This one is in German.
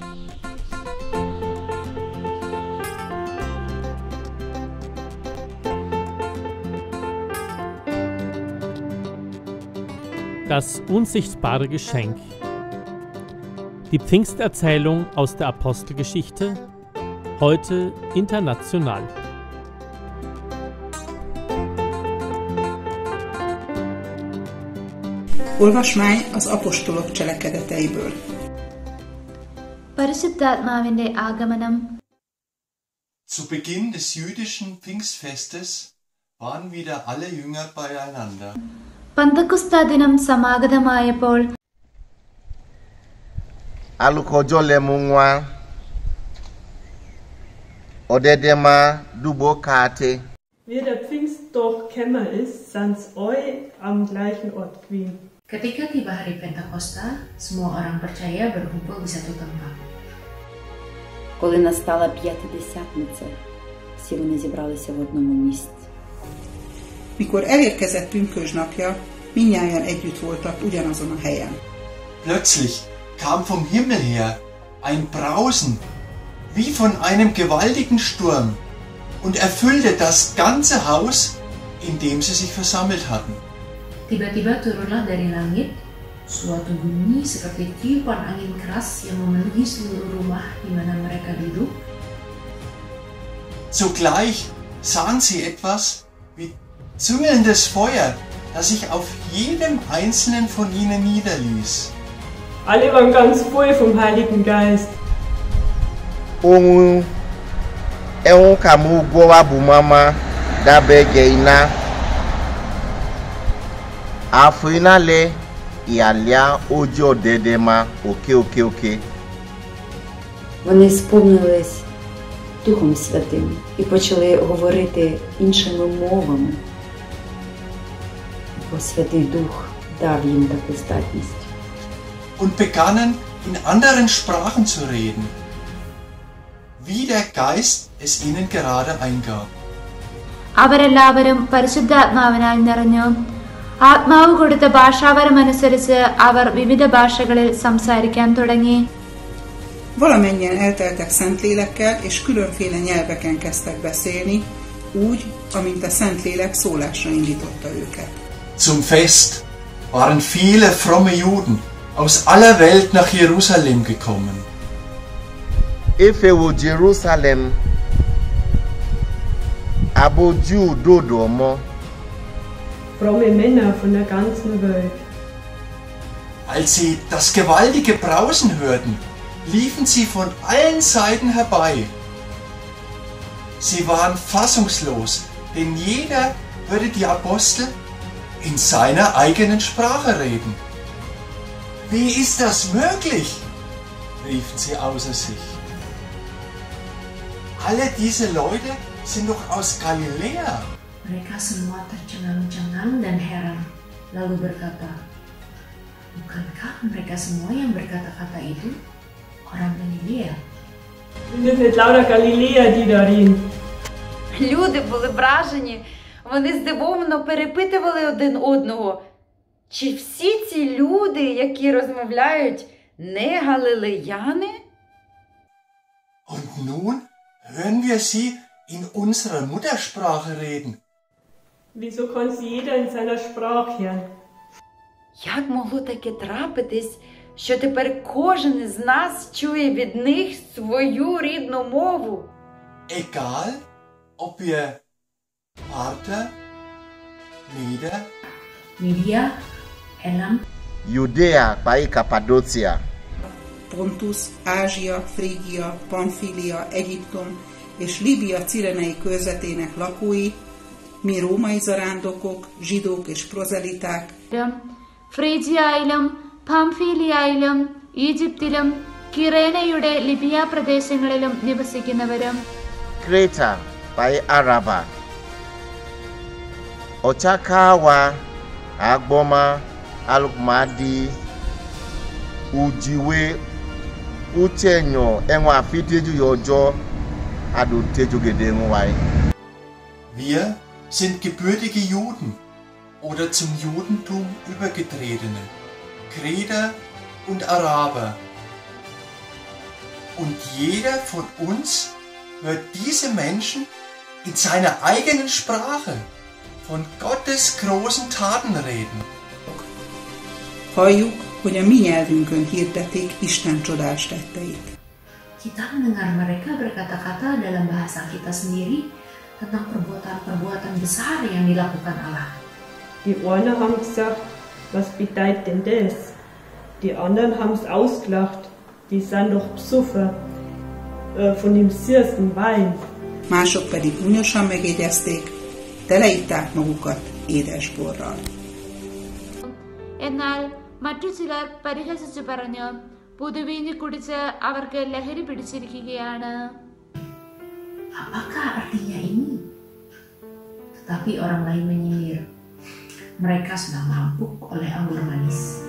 Das unsichtbare Geschenk. Die Pfingsterzählung aus der Apostelgeschichte, heute international. Olvasmány az apostolok cselekedeteiből. പരിശുദ്ധാത്മാവിന്റെ ആഗമനം. Zu Beginn des jüdischen Pfingstfestes waren wieder alle Jünger beieinander. പന്തക്കുസ്താ ദിനം സമാഗതമായപ്പോൾ Alukojo lemungwa odedema dubo kate. Wie der Pfingstdorf Kämmer ist, sans eu am gleichen Ort gewesen. Ketika tiba hari Pentakosta, semua orang percaya berkumpul di satu tempat. Коли настала П'ятидесятниця, всі вони зібралися в одному місці. Mikor elérkezett pünkösdnapja, mindnyájan együtt voltak ugyanazon a helyen. Plötzlich kam vom Himmel her ein Brausen, wie von einem gewaltigen Sturm, und erfüllte das ganze Haus, in dem sie sich versammelt hatten. Tiba-tiba turunlah dari langit suatu bunyi seperti tiupan angin keras yang memenuhi seluruh rumah di mana mereka duduk. Zugleich sahen sie etwas wie züngelndes Feuer, das sich auf jedem einzelnen von ihnen niederließ. Alle waren ganz voll vom Heiligen Geist. Ohun kamu gowa bumama dabe geina. Afrina le ialia ojo dedema oke. Вони сповнились Духом Святим і почали говорити іншими мовами, бо Святий Дух дав їм таку здатність. Und begannen in anderen Sprachen zu reden, wie der Geist es ihnen gerade eingab. അവരെല്ലാവരും പരിശുദ്ധാത്മാവിനാൽ നിറഞ്ഞു. ആത്മാവ് കൊടുത്ത ഭാഷാവരമനുസരിച്ച് അവർ വിവിധ ഭാഷകളിൽ സംസാരിക്കാൻ തുടങ്ങി. Valamennyien elteltek Szentlélekkel, és különféle nyelveken kezdtek beszélni, úgy, amint a Szentlélek szólásra indította őket. Zum Fest waren viele fromme Juden aus aller Welt nach Jerusalem gekommen. Efewo Jerusalem aboju dodomo. Fromme Männer von der ganzen Welt. Als sie das gewaltige Brausen hörten, liefen sie von allen Seiten herbei. Sie waren fassungslos, denn jeder hörte die Apostel in seiner eigenen Sprache reden. Wie ist das möglich? Riefen sie außer sich. Alle diese Leute sind doch aus Galiläa. Mereka semua tercengang-cengang dan heran, lalu berkata, bukankah mereka semua yang berkata-kata itu orang Galilea? Sind das nicht lauter Galiläer, die da reden? Люди були вражені, вони здивовано перепитували один одного. Чи всі ці люди, які розмовляють, не галилеяни? Und nun hören wir sie in unserer Muttersprache reden. Wieso konnte jeder in seiner Sprache hören? Як могло таке трапитись, що тепер кожен з нас чує від них свою рідну мову? Egal, ob wir Parther, Meder, Media, Elam, Judea pai Cappadocia. Pontus, Ázsia, Frígia, Pamfília, Egyiptom és Líbia cirenei körzetének lakói, mi római zarándokok, zsidók és prozeliták, ഫ്രീജിയയിലും പാംഫീലിയയിലും ഈജിപ്തിലും കിറേനയുടെ Libya പ്രദേശങ്ങളിലും നിവസിക്കുന്നവരും Creta pai Araba. Ochakawa agboma alukmadi ujiwe uchenyo enwa fiteju yojo adu teju gedengwai. wir sind gebürtige Juden oder zum Judentum übergetretene, Kreter und Araber. Und jeder von uns hört diese Menschen in seiner eigenen Sprache von Gottes großen Taten reden. Halljuk, hogy a mi nyelvünkön hirdetik Isten csodás tetteit. Kita mendengar mereka berkata-kata dalam bahasa kita sendiri tentang perbuatan-perbuatan besar yang dilakukan Allah. Die einen haben gesagt, was bedeutet denn das? Die anderen haben es ausgelacht, die sind doch besoffen von dem süßen Wein. Mások pedig unyosan megjegyezték, teleitták magukat édesborral. എന്നാൽ മറ്റു ചിലർ പരിഹസിച്ചു പറഞ്ഞു, പുതുവീഞ്ഞ് കുടിച്ച് അവർക്ക് ലഹരി പിടിച്ചിരിക്കുകയാണ്. Apakah artinya ini? Tetapi orang lain menyindir, mereka sudah mabuk oleh anggur manis.